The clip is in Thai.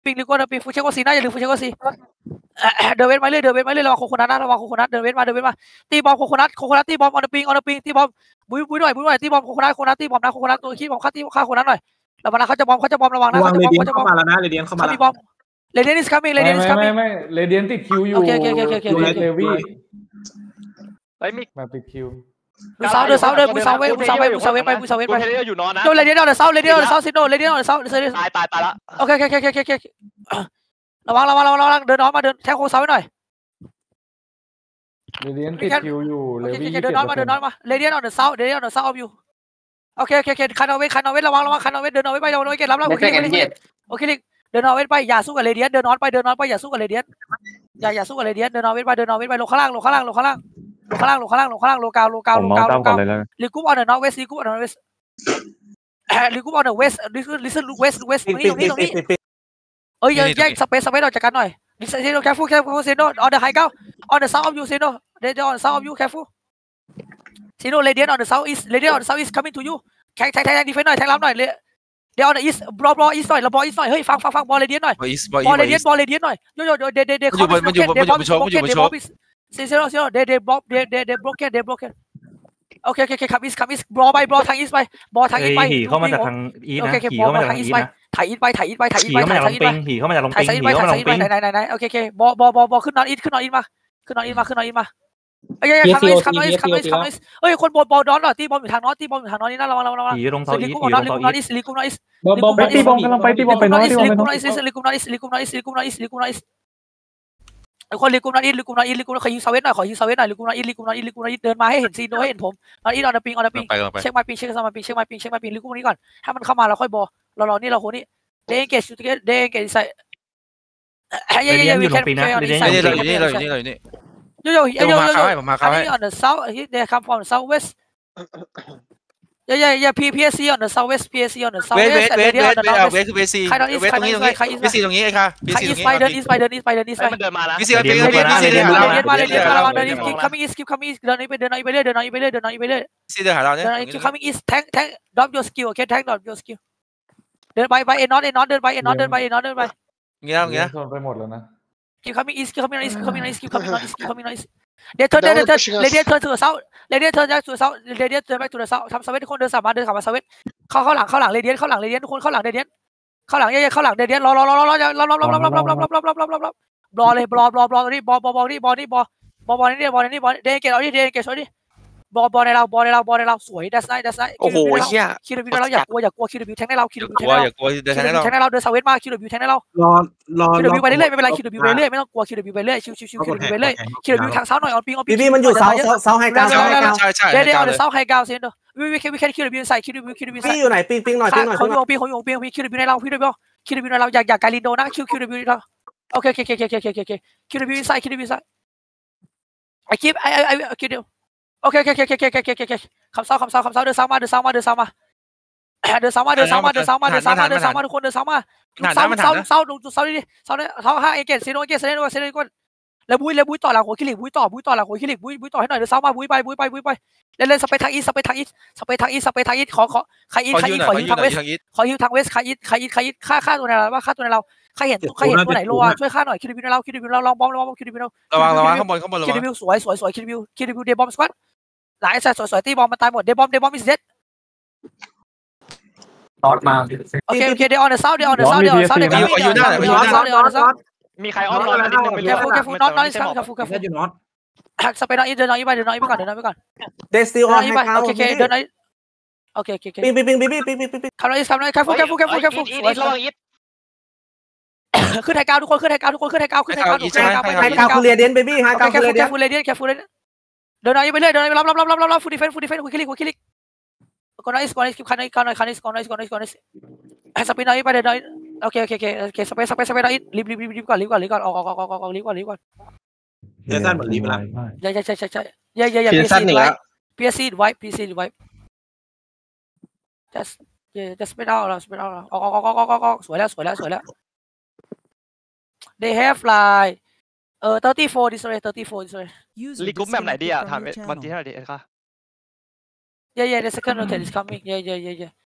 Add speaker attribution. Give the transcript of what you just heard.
Speaker 1: ปิงลิโก้เดินปิงฟูเชโกซีนะอย่าลืมฟูเชโกซีเดินเว้นมาเรื่อยระวังโคโคนัทนะระวังโคโคนัทเดินเว้นมาตีบอมโคโคนัทตีบอมออนเดอร์ปิงตีบอมบุยหน่อยตีบอมโคโคนัทตีบอมนะโคโคนัทตัวขี้บอมฆ่าโคโคนัทหน่อยระวังนะเขาจะบอมระวังนะเขาจะบอม
Speaker 2: เข้ามาแล้วนะเรเดียนเข้ามาแล้ว
Speaker 1: เรเดียน is coming ไม่
Speaker 3: เรเดียนติดคิวอยู่เลวี่
Speaker 4: ไอ้มิก
Speaker 3: มาติดคิว
Speaker 1: บุษาวเดินบุษาวเว้ไป
Speaker 4: เรเดียนอยู่นอนนะ
Speaker 1: โดนเรเดียนเดอะเซาซิโดเรเดียนเดอะเซา
Speaker 4: ตายละ
Speaker 1: โอเคระวังเดินน้องมาเดินแทงโค้งเซาไว้หน่อย
Speaker 3: เรเดียนติดคิวอยู่เลวี่
Speaker 1: เดินน้องมาเรเดียนเดอะเซาออฟยูโอเคคันเอาเวระวังคันเอาเวเดินเอาเวไปเกตรับแล้วโอเคเดินเอาเวไปอย่าสู้กับเรเดียนเดินนอนไปอย่าสู้กับเรเดียนอย่าสู้กับเรเดียนเดินเอาเวไปลงข้างล่างโลกาลิกุบออนเดอะนอร์เวสลิกุบออนเดอะเวสลิสลูเวสตรงนี้แยกสเปซเราจัดการหน่อยลิสเซโนแคฟูเซโนออนเดอะไฮเก้าออนเดอะเซาออฟยูเซโนเรเดียนออนเซาออฟยูแคฟูเซโนเรเดียนออนเดอะเซาอีสcoming to you แทงดีเฟนส์หน่อยแทงรับหน่อยเดี๋ยวออนเดอะอีสบอลอีสหน่อยบอลอีสหน่อยเฮ้ยฟังบอลเรเดียนหน่อยบอลเรเดียนหน่อยโยเด
Speaker 2: มันอยู่
Speaker 1: เซโนเดบล็อกเกนโอเคขับอีสบอลทางอีสไปบอลทางอีสไป
Speaker 5: เข้ามาจากทางอีสนะขี่เข้ามาจากทางอีสนะ
Speaker 1: ถ่ายอีสไป
Speaker 5: ขี่เข้ามาจากลงปิงขี่เข้ามาจากลงปิงขี่เข้ามาจากลงปิง
Speaker 1: ไหนโอเคบอลขึ้นนอนอีสมาเอ้ยคัมนอยส์เอ้ยคนบอลดอนเหรอตีบอลอยู่ทางนอตนี่นะระวัง
Speaker 5: ขี่ตรงเซาอีส
Speaker 1: ลิกุมนอสลิกุมนอส
Speaker 3: บอมตีบอมกำลังไปตีบอมไปน้อย
Speaker 1: ลิกุมนอสคนลิกุมนอสขอยิงเซเว่นหน่อยลิกุมนอสเดินมาให้เห็นซีนให้เห็นผมนอสออนเดอร์ปิงเช็คมาปิงลิกุมนี้ก่อนถ้ามันเข้ามาเราค่อยบอลเรานี่เราโหนี่เดงเกตใส่
Speaker 5: อยู่ตรงปิงนะเรเดียนอยู่
Speaker 2: นี่
Speaker 1: Yo, I think on the south, they come from the southwest. Yeah. PSC on the southwest. West.
Speaker 2: PSC ตรงนี้ไอ้ค่ะ
Speaker 1: PSC ตรงนี้ East ไปเดิน
Speaker 4: มันเดินมาแล้ว
Speaker 2: PSC
Speaker 1: เดินcoming east เดินไปเรื่อย
Speaker 2: PSC เดินหาเราเนี่ย
Speaker 1: coming east tank drop your skill โอเค tank drop your skill เดินไปเอ็นน็อตเดินไป
Speaker 2: เงี้ย
Speaker 3: ไปหมดแล้วนะ
Speaker 1: Keep coming east. They turn. Radiant turn to the south. Radiant turn back to the south. ทำสวิตช์ทุกคนเดินกลับมาสวิตช์เข้าหลัง Radiant เข้าหลัง Radiant ทุกคนเข้าหลัง Radiant เข้าหลังRadiant รอรอเลยบอลนี่บอลนี่เดนเกตเอาดิบอลในเราสวย that's nice
Speaker 2: โอ้โหเหี้ย
Speaker 1: คิดดูเราอย่ากลัวคิดดูแทงในเราคิดดูแทงในเราเดินสวิตช์มาคิดดูแทงในเรา
Speaker 2: รอ
Speaker 1: คิดดูไปเรื่อยไม่เป็นไรคิดดูไปเรื่อยไม่ต้องกลัวคิดดูไปเรื่อยชิวคิดดูไปเรื่อยคิดดูทางเซาหน่อยออนปิง
Speaker 6: พี่มันอยู่เซาไฮกราว
Speaker 1: เดี๋ยวเซาไฮกราวเซนเดอร์วิแค่คิดดูใส่คิดดูใส่
Speaker 6: พี่อยู่ไหนปิงหน่อย
Speaker 1: เขาอยู่ปิงคิดดูในเราอยากการินโดนะคิดดูเราโอเคคิดดูใส่ไอคิดดูโอเคคำเซาเดินเซามาทุกคนเดินเซามาเซาดิเซา5เอเกตเซโนก่อนแล้วบุยต่อหลังหัวคิริบุยต่อหลังหัวคิริบุยต่อให้หน่อยเดินเซามาบุยไปเล่นสเปทางอีสขอใครอีขอฮิวทางเวสใครอีฆ่าตัวไหนเราใครเห็นตัวไหนรัวช่วยฆ่าหน่อยคิดดูเราลองบอมคิดดู
Speaker 2: ระวังข้างบน
Speaker 1: คิดดูสวยคิดดูเดบอมสควอตหลายสัตว์สวยตีบอลมันตายหมดเดบอมมิสเซต
Speaker 3: ตอดมา
Speaker 1: โอเคเดออนเดอะเซาอยู่หน้า
Speaker 4: มีใครอ้อมรอแล้วนิดนึงไป
Speaker 1: ดูแคฟูน็อตอยู่น็อตสเปนเดินน้อยไปก่อน
Speaker 6: เดสติออน
Speaker 1: โอเคเดินน้อยโอเค
Speaker 6: ปิง
Speaker 1: คำน้อยแคฟูขึ้นไฮกาวทุกคนขึ้นไฮกาวคือเรเดียนเบบี้ไฮกาวคือเรเดียนเดินไปเรื่อยรับฟูดิเฟนคุยคลิกก่อนไอ้คันนี้สปินน้อยไปเดินน้อยโอเคสเปซน้อยรีบก่อนออกรีบก่อน
Speaker 2: เดี๋ยวสั้นเหมือนรีบแล้ว
Speaker 1: ใช่PSC ไว้ just spread out ออกสวยแล้ว they have like 34 this way
Speaker 4: ลิกุมแบบไหนดีอ่ะถามวันที่เท่าไหร่ดีค่ะ
Speaker 1: Yeah the second rotate is coming yeah